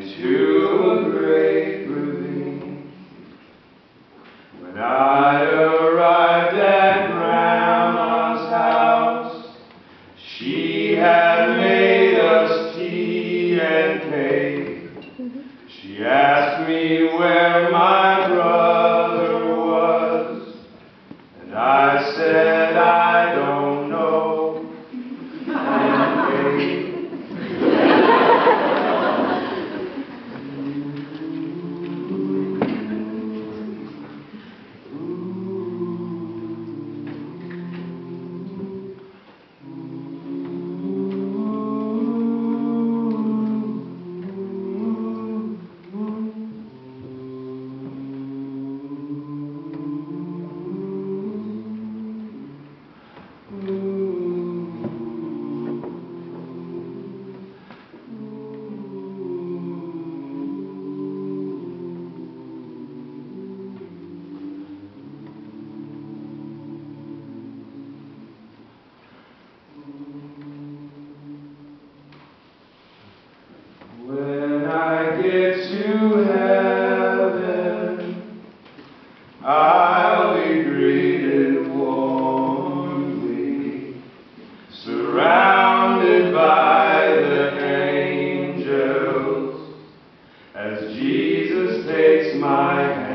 into a great ravine. When I arrived at Grandma's house, she had made us tea and cake. She asked me where my brother was, and I said I don't know. To heaven, I'll be greeted warmly, surrounded by the angels, as Jesus takes my hand.